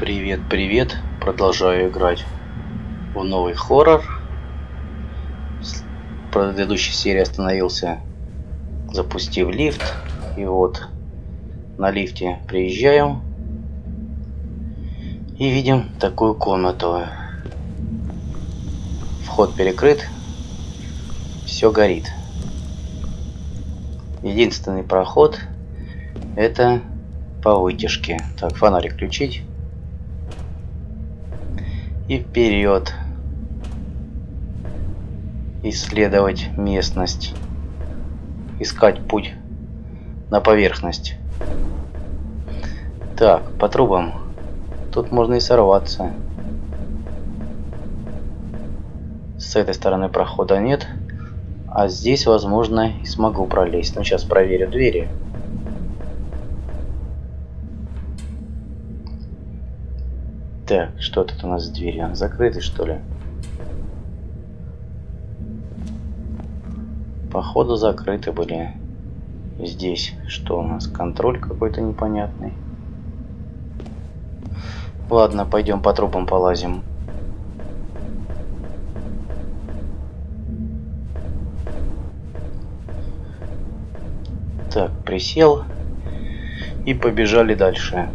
Привет, привет! Продолжаю играть в новый хоррор. В предыдущей серии остановился, запустив лифт. И вот на лифте приезжаем и видим такую комнату. Вход перекрыт, все горит. Единственный проход — это по вытяжке. Так, фонарик включить. И вперед. Исследовать местность. Искать путь на поверхность. Так, по трубам. Тут можно и сорваться. С этой стороны прохода нет. А здесь, возможно, и смогу пролезть. Но сейчас проверю двери. Так, что тут у нас с дверью? Закрыты, что ли? Походу закрыты были. Здесь что у нас? Контроль какой-то непонятный. Ладно, пойдем по трубам полазим. Так, присел. И побежали дальше.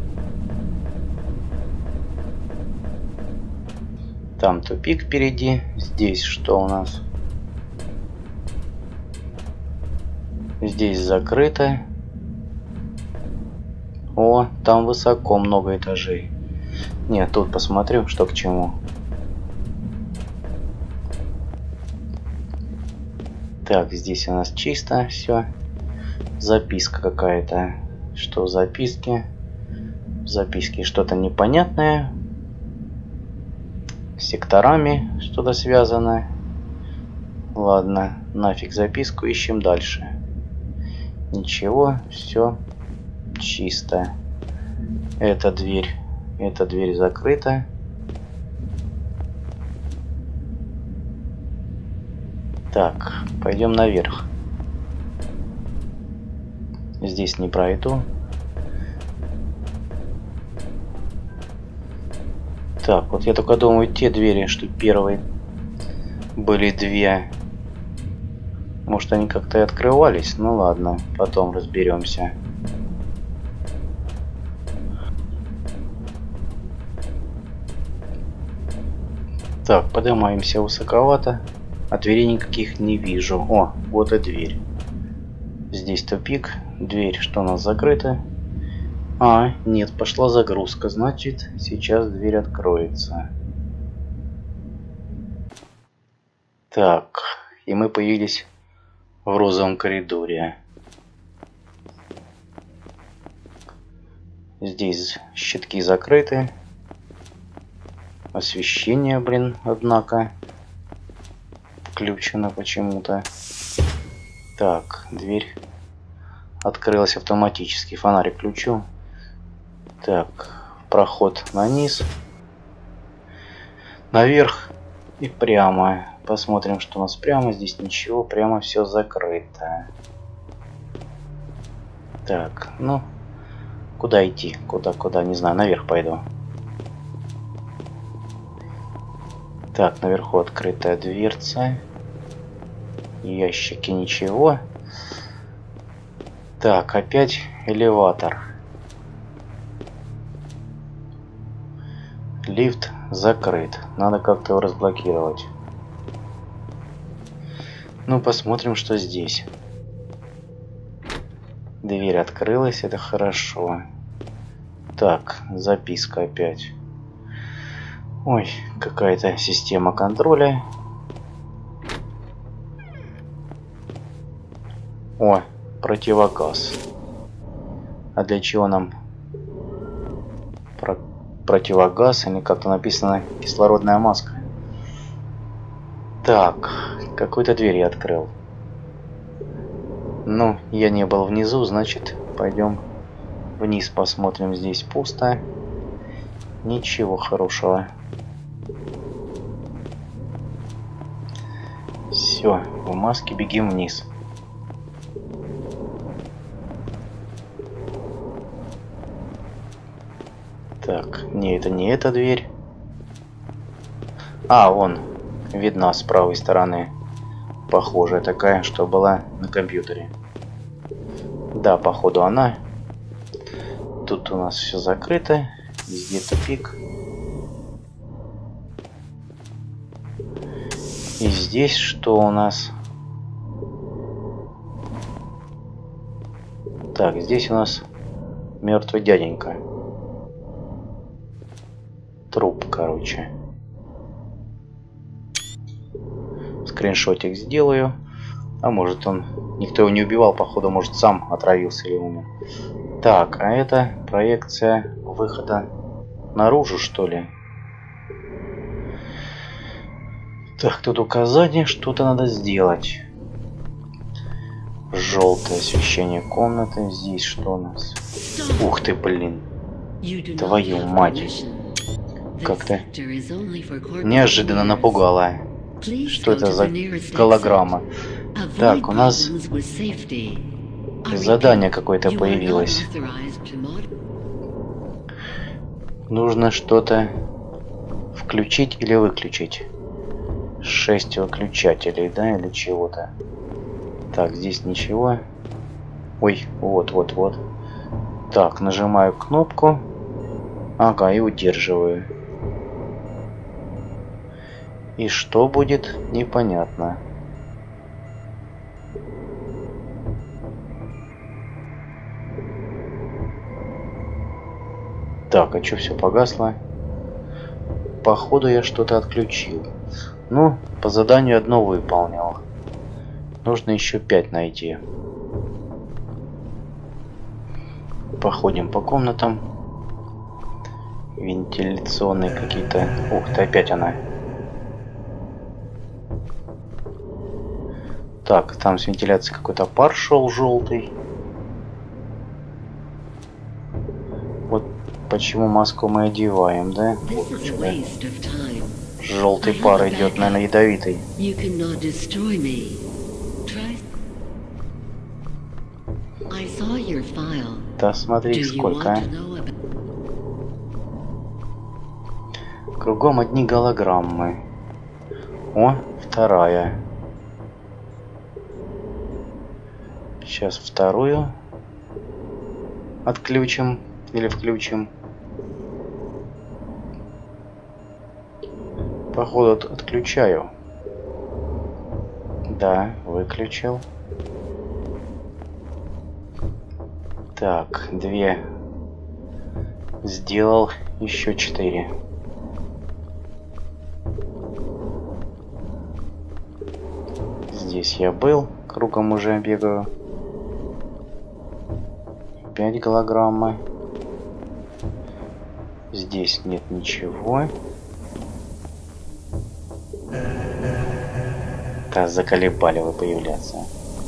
Там тупик впереди. Здесь что у нас? Здесь закрыто. О, там высоко, много этажей. Нет, тут посмотрю, что к чему. Так, здесь у нас чисто все. Записка какая-то. Что в записке? В записке что-то непонятное. С секторами что-то связано. Ладно, нафиг записку, ищем дальше. Ничего, все чисто. Эта дверь закрыта. Так, пойдем наверх. Здесь не пройду. Так, вот я только думаю, те двери, что первые были две, может, они как-то и открывались. Ну ладно, потом разберемся. Так, поднимаемся высоковато. А дверей никаких не вижу. О, вот и дверь. Здесь тупик. Дверь, что у нас закрыта? А, нет, пошла загрузка. Значит, сейчас дверь откроется. Так, и мы появились в розовом коридоре. Здесь щитки закрыты. Освещение, блин, однако включено почему-то. Так, дверь открылась автоматически. Фонарик включу. Так, проход на низ. Наверх и прямо. Посмотрим, что у нас прямо. Здесь ничего, прямо все закрыто. Так, ну, куда идти? Куда, не знаю, наверх пойду. Так, наверху открытая дверца. Ящики, ничего. Так, опять элеватор. Лифт закрыт. Надо как-то его разблокировать. Ну, посмотрим, что здесь. Дверь открылась, это хорошо. Так, записка опять. Ой, какая-то система контроля. О, противогаз. А для чего нам противогаз? Или как-то написано кислородная маска. Так, какую-то дверь я открыл. Ну, я не был внизу, значит, пойдем вниз посмотрим. Здесь пусто. Ничего хорошего. Все, в маске бегим вниз. Так, не, это не эта дверь. А, вон, видна с правой стороны. Похожая такая, что была на компьютере. Да, походу она. Тут у нас все закрыто. Везде тупик. И здесь что у нас? Так, здесь у нас мертвый дяденька. Труп, короче. Скриншотик сделаю. А может он... Никто его не убивал, походу, может сам отравился или умер. Так, а это проекция выхода наружу, что ли? Так, тут указание, что-то надо сделать. Желтое освещение комнаты. Здесь что у нас? Ух ты, блин. Твою мать. Как-то неожиданно напугала. Что это за голограмма? Так, у нас задание какое-то появилось. Нужно что-то включить или выключить. 6 выключателей, да, или чего-то. Так, здесь ничего. Ой, вот. Так, нажимаю кнопку. Ага, и удерживаю. И что будет, непонятно. Так, а что все погасло? Походу я что-то отключил. Ну, по заданию одно выполнил. Нужно еще 5 найти. Походим по комнатам. Вентиляционные какие-то... Ух ты, опять она. Так, там с вентиляцией какой-то пар шел желтый. Вот почему маску мы одеваем, да? Вот, желтый пар идет, наверное, ядовитый. Да смотри, сколько. Кругом одни голограммы. О, вторая. Сейчас вторую отключим или включим. Походу отключаю. Да, выключил. Так, 2 сделал, еще 4. Здесь я был, кругом уже бегаю. 5 голограммы. Здесь нет ничего. Да, заколебали вы появляться.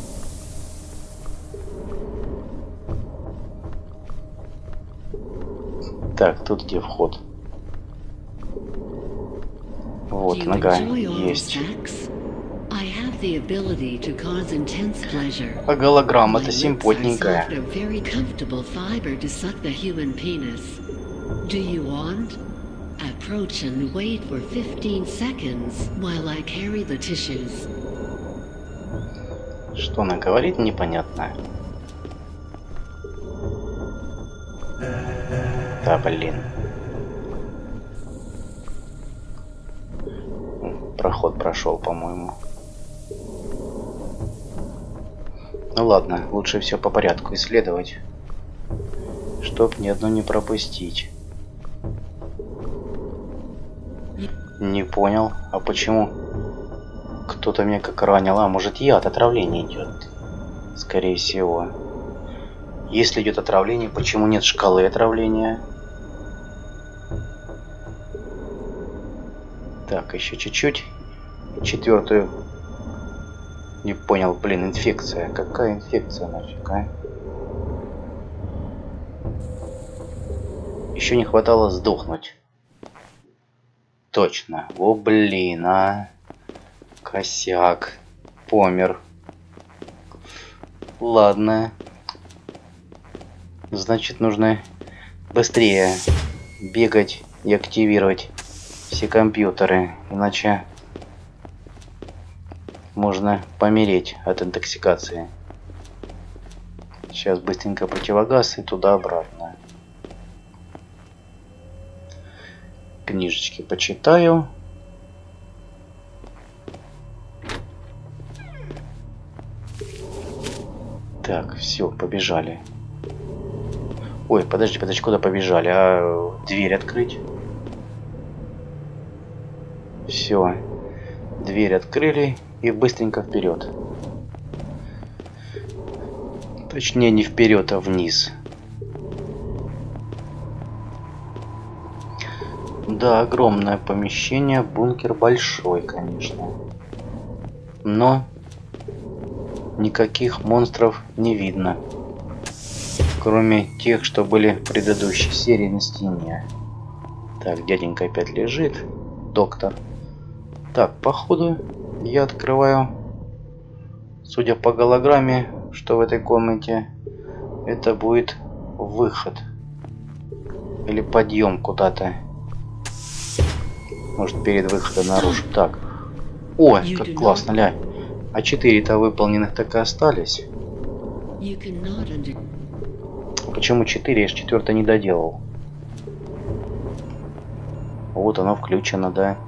Так, тут где вход? Вот, нога есть. А голограмма-то симпотненькая. Approach and wait for 15 seconds while I carry the tissues. Что она говорит, непонятно. Да, блин. Проход прошел, по-моему. Ну ладно, лучше все по порядку исследовать, чтоб ни одну не пропустить. Не понял, а почему кто-то меня как ранил? А может яд, отравление идет? Скорее всего. Если идет отравление, почему нет шкалы отравления? Так, еще чуть-чуть. 4-ю. Не понял, блин, инфекция. Какая инфекция нафиг, а? Еще не хватало сдохнуть. Точно. О, блин, а. Косяк. Помер. Ладно. Значит, нужно быстрее бегать и активировать все компьютеры, иначе можно помереть от интоксикации. Сейчас быстренько противогаз и туда-обратно. Книжечки почитаю. Так, все, побежали. Ой, подожди, куда побежали? А дверь открыть? Все, дверь открыли и быстренько вперед. Точнее, не вперед, а вниз. Да, огромное помещение, бункер большой, конечно. Но никаких монстров не видно. Кроме тех, что были в предыдущей серии на стене. Так, дяденька опять лежит. Доктор. Так, походу я открываю, судя по голограмме, что в этой комнате, это будет выход. Или подъем куда-то. Может, перед выходом наружу. Так. Ой, как классно, ля. А 4-то выполненных так и остались. Почему 4? Я же 4 не доделал. Вот оно включено, да.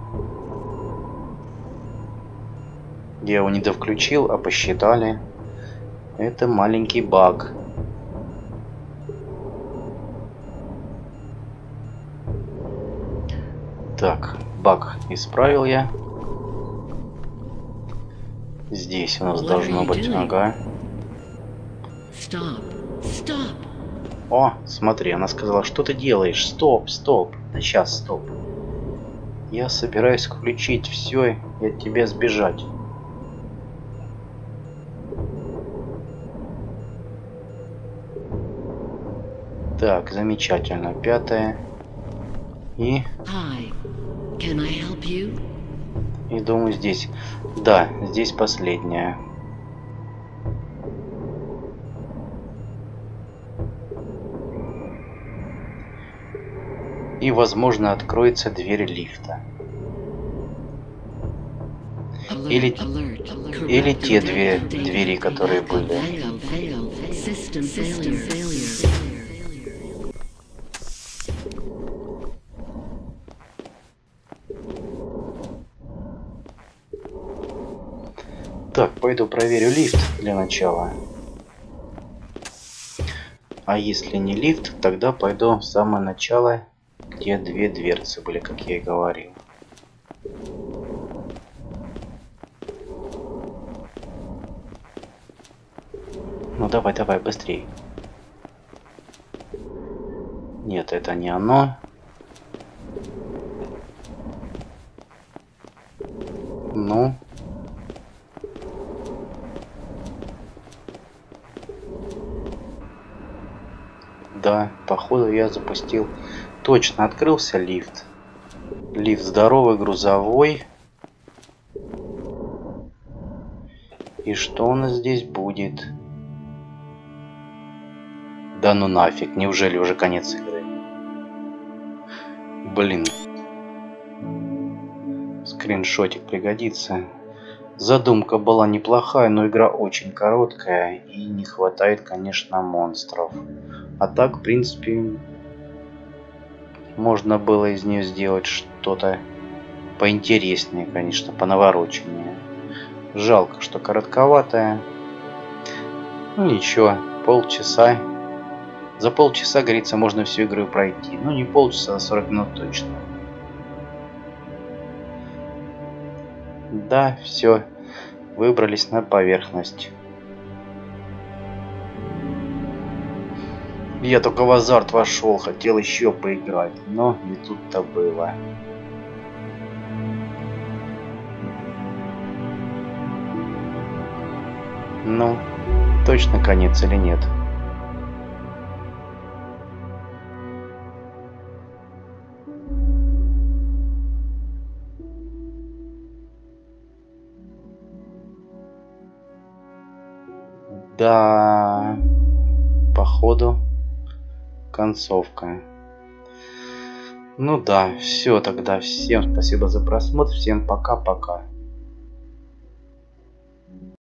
Я его не довключил, а посчитали. Это маленький баг. Так, баг исправил я. Здесь у нас должно быть... Ага. О, смотри, она сказала, что ты делаешь? Стоп, стоп. Да сейчас, стоп. Я собираюсь включить все и от тебя сбежать. Так, замечательно. 5-е. И думаю, здесь. Да, здесь последняя. И, возможно, откроется дверь лифта. Или те две двери, которые были. Так, пойду проверю лифт для начала. А если не лифт, тогда пойду в самое начало, где 2 дверцы были, как я и говорил. Ну давай, давай, быстрей. Нет, это не оно. Ну. Да, походу я запустил. Точно, открылся лифт. Лифт здоровый, грузовой. И что у нас здесь будет? Да ну нафиг, неужели уже конец игры? Блин. Скриншотик пригодится. Задумка была неплохая, но игра очень короткая и не хватает, конечно, монстров. А так, в принципе, можно было из нее сделать что-то поинтереснее, конечно, понавороченнее. Жалко, что коротковатая. Ну ничего, полчаса. За полчаса, говорится, можно всю игру пройти. Ну не полчаса, а 40 минут точно. Да, все. Выбрались на поверхность. Я только в азарт вошел, хотел еще поиграть, но не тут-то было. Ну, точно конец или нет? Да, походу концовка. Ну да, все тогда. Всем спасибо за просмотр. Всем пока-пока.